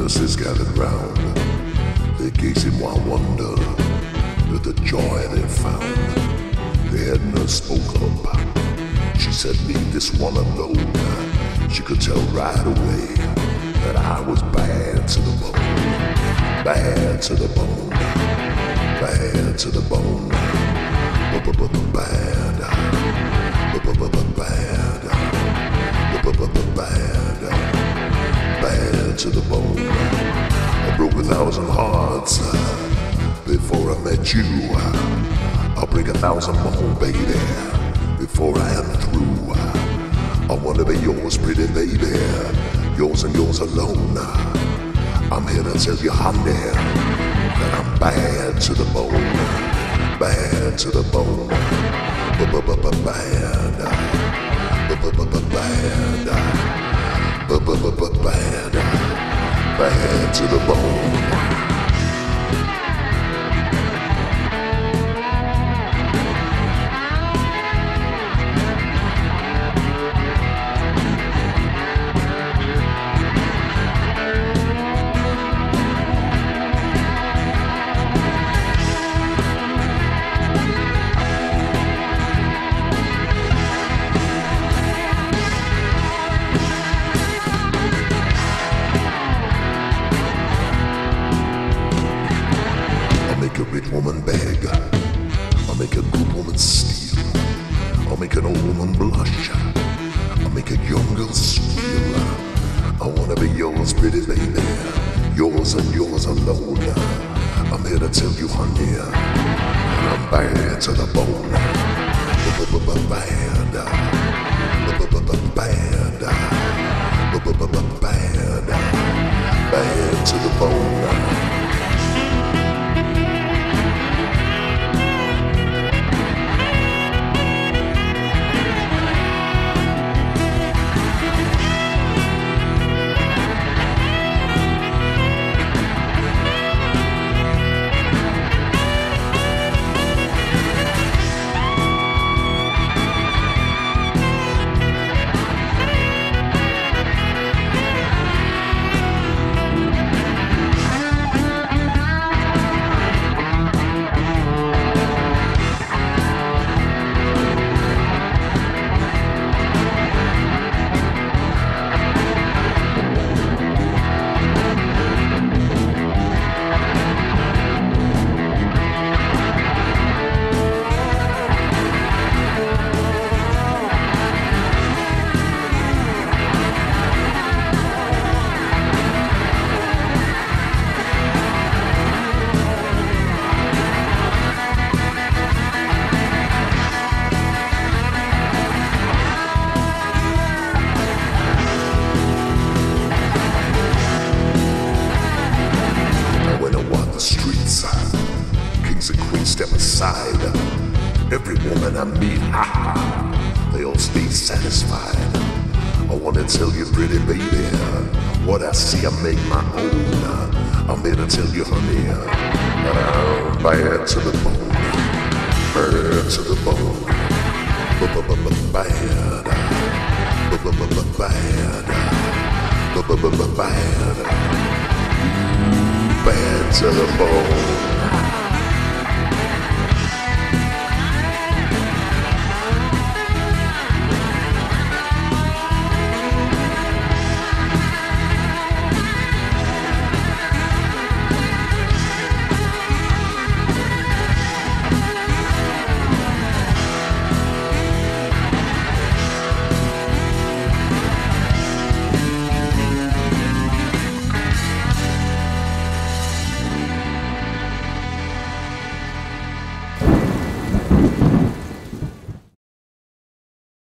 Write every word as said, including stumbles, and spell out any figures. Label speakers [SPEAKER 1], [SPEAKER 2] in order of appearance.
[SPEAKER 1] nurses gathered round, they gazed in wild wonder at the joy they found. The head nurse spoke up. She said, leave this one alone. She could tell right away that I was bad to the bone. Bad to the bone. Bad to the bone. Bad. Bad. Bad. Bad to the bone. I broke a thousand hearts before I met you. I'll break a thousand more, baby, before I am through. I wanna be yours, pretty baby, yours and yours alone. I'm here to tell you, honey, that I'm bad to the bone. Bad to the bone. Bad. Bad. Bad. Bad to the bone. I'll make a rich woman beg, I'll make a good woman steal, I'll make an old woman blush, I'll make a young girl squeal. I wanna be yours, pretty baby, yours and yours alone. I'm here to tell you, honey, I'm bad to the bone. Bad. Bad. Bad. Bad to the bone. Step aside. Every woman I meet, ha ha, they all stay satisfied. I wanna tell you, pretty baby, what I see I make my own. I'm here to tell you, honey, that I'm bad to the bone. Bad to the bone. Bad. Bad. Bad. Bad to the bone.